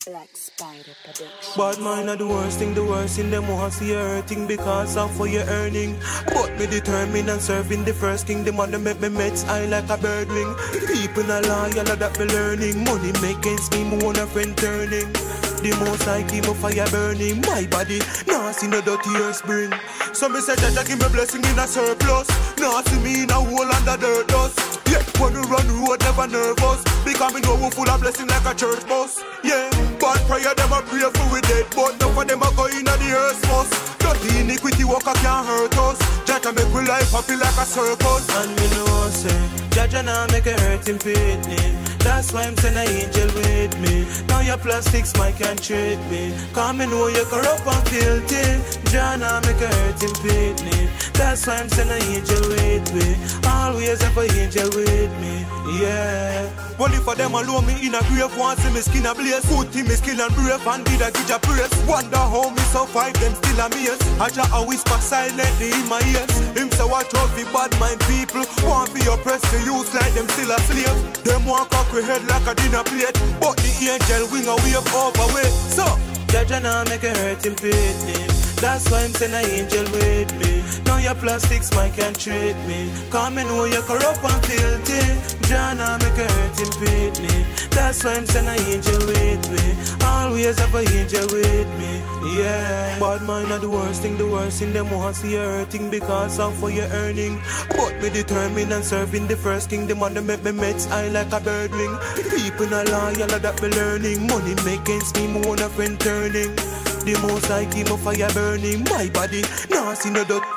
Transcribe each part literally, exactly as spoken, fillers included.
Black Spider Production. Bad mind are the worst thing, the worst in them want see you hurting because of what you're earning. But me determined and serving the first king, the man that make me meds high like a bird wing. People are loyal that be learning, money making scheme, one a friend turning. The most I keep my fire burning, my body, nah see no dirty earth spring. So me say Jaja give me blessing in a surplus, nah see me in a hole under dirt dust. Yeah, when you run road never nervous, because me know we full of blessing like a church bus. Yeah, bad prayer them a pray for we dead, but none of them a go in the earth first. Dirty iniquity walker can't hurt us, Jaja make we life happy like a circus. And me know say, Jaja now make it hurt him pitney. That's why I'm saying an angel with me. Now your plastics might can't treat me. Come and know you're corrupt and filthy. Jana make a hurt in pitney. That's why I'm saying an angel with me. Always have an angel with me. Yeah. Well, if for them alone me in a grave, want see me skin a blaze. Put in me skill and brave and did a give a praise. Wonder how me survive them still a maze. I just a whisper silently in my ears. Him say watch out for bad mind people. Want be oppressed to use like them still a slave. Them want cock we head like a dinner plate, but the angel wing a wave overweight. So, Jaja now make it hurt him pitney. That's why I'm saying an angel with me. Now your plastics might can't treat me. Come and know you're corrupt and filthy. Jana make it hurt him pitney. That's why I'm saying an angel with me. Always have an angel with me. Yeah. Bad mind are the worst thing, the worst in them want see you hurting because of what you're earning. But me determined and serving the first king, the man that make me meds high like a bird wing. People are loyal that be learning, money making scheme, one a friend turning. The most I keep my fire burning, my body, nah see no dot.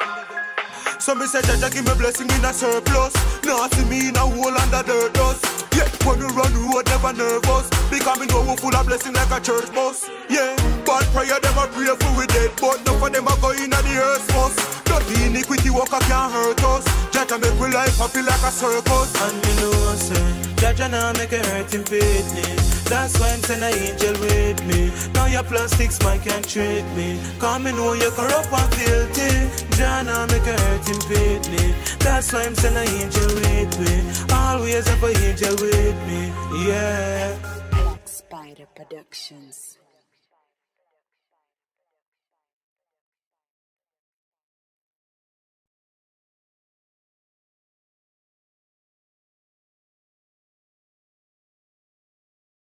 So me say Jaja give me blessing in a surplus, nah see me in a hole under dirt dust. Yeah, when you run road never nervous, because me know we full of blessing like a church bus. Yeah, bad prayer them a pray for we dead, but none of them a go in the earth first. Dirty iniquity walker can't hurt us, Jaja make we life happy like a circus. And me know say, Jaja now make it hurt him pitney. That's why I'm saying an angel with me. Now your plastics might can't treat me. Come and know you're corrupt and filthy. Jana make a hurt him pitney. That's why I'm saying an angel with me. Always have an angel with me. Yeah. Black Spider Productions.